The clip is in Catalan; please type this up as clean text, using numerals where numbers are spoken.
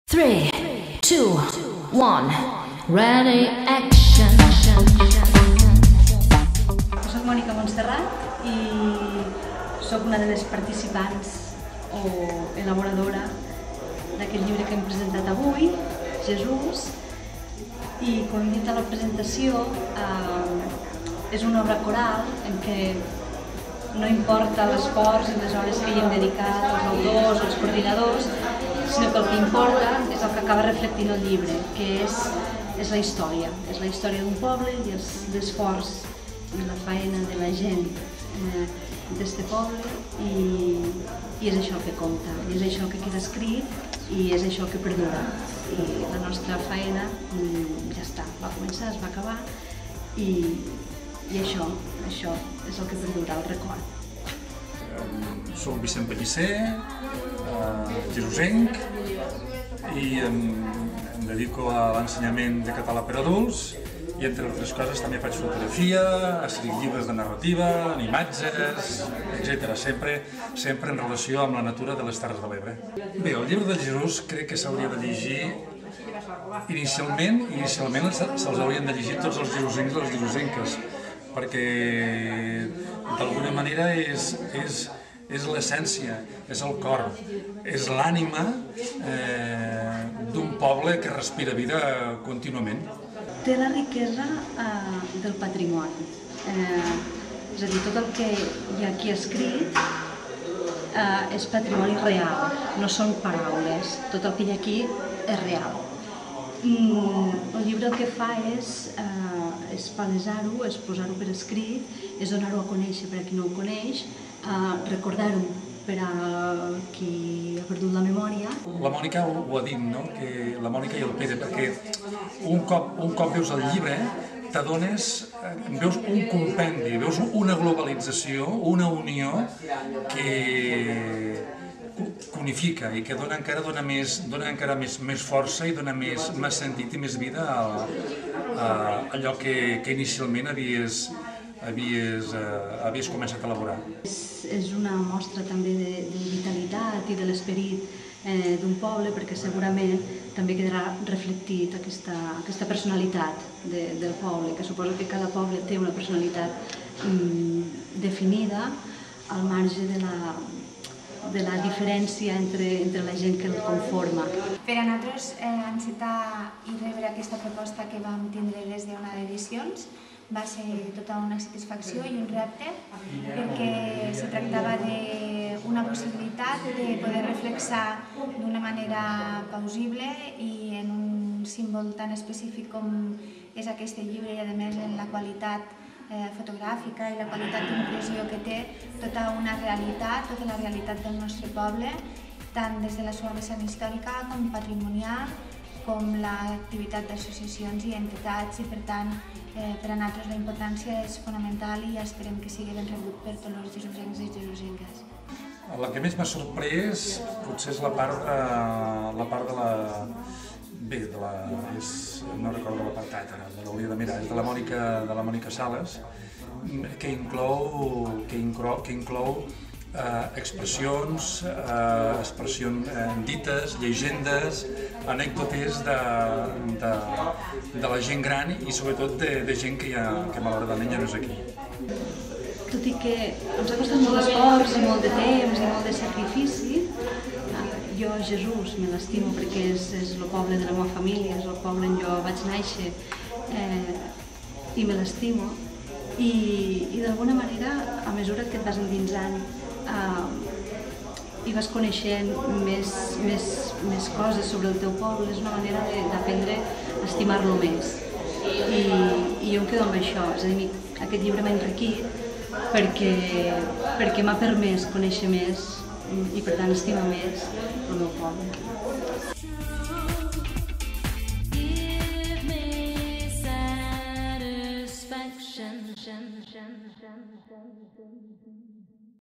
3, 2, 1, ready, action. Soc Mònica Montserrat i soc una de les participants o elaboradora d'aquest llibre que hem presentat avui, Jesús, i com he dit a la presentació, és una obra coral en què no importa l'esforç i les hores que hi hem dedicat als autors, als coordinadors, sinó que el que importa és el que acaba reflectint el llibre, que és la història. És la història d'un poble i l'esforç i la feina de la gent d'aquest poble i és això el que compta, i és això que queda escrit i és això que perdura. I la nostra feina ja està, va començar, es va acabar i això és el que perdura, el record. Soc Vicent Pellicer, jesusenc, i em dedico a l'ensenyament de català per a adults i, entre altres coses, també faig fotografia, escric llibres de narrativa, en imatges, etc. Sempre en relació amb la natura de les Terres de l'Ebre. Bé, el llibre de Jesús crec que s'hauria de llegir inicialment se'ls haurien de llegir tots els jesusencs i les jesusenques, perquè d'alguna manera és l'essència, és el cor, és l'ànima d'un poble que respira vida contínuament. Té la riquesa del patrimoni, és a dir, tot el que hi ha aquí escrit és patrimoni real, no són paraules, tot el que hi ha aquí és real. El llibre el que fa és palesar-ho, és posar-ho per escrit, és donar-ho a conèixer per a qui no ho coneix, recordar-ho per a qui ha perdut la memòria. La Mònica ho ha dit, no? Que la Mònica i el Pere, perquè un cop veus el llibre veus un compendi, veus una globalització, una unió que unifica i que dona encara més força i dona més sentit i més vida a allò que inicialment havies començat a elaborar. És una mostra també de vitalitat i de l'esperit d'un poble, perquè segurament també quedarà reflectit aquesta personalitat del poble, que suposo que cada poble té una personalitat definida al marge de la diferència entre la gent que el conforma. Per a nosaltres, encetar i rebre aquesta proposta que vam tindre des d'Ona d'Edicions va ser tota una satisfacció i un repte, perquè se tractava d'una possibilitat de poder reflexar d'una manera plausible i en un símbol tan específic com és aquest llibre i, a més, en la qualitat fotogràfica i la qualitat d'impressió que té tota una realitat, tota la realitat del nostre poble, tant des de la seva vessant històrica com patrimonial, com l'activitat d'associacions i entitats, i per tant per a nosaltres la importància és fonamental i esperem que sigui ben rebut per tots els jesusencs i jesusenques. La que més m'ha sorprès potser és la part de la... Bé, no recordo l'apartat ara, l'hauria de mirar, és de la Mònica Sales, que inclou expressions dites, llegendes, anècdotes de la gent gran i sobretot de gent que malauradament ja no és aquí. Tot i que ens ha costat molt d'esforç i molt de temps i molt de sacrifici, jo Jesús me l'estimo perquè és el poble de la meva família, és el poble on jo vaig néixer i me l'estimo, i d'alguna manera, a mesura que et vas endinsant i vas coneixent més coses sobre el teu poble, és una manera d'aprendre a estimar-lo més. I jo em quedo amb això, és a dir, aquest llibre m'ha enriquit perquè m'ha permès conèixer més i, per tant, estimar més el meu poble. Give me satisfaction.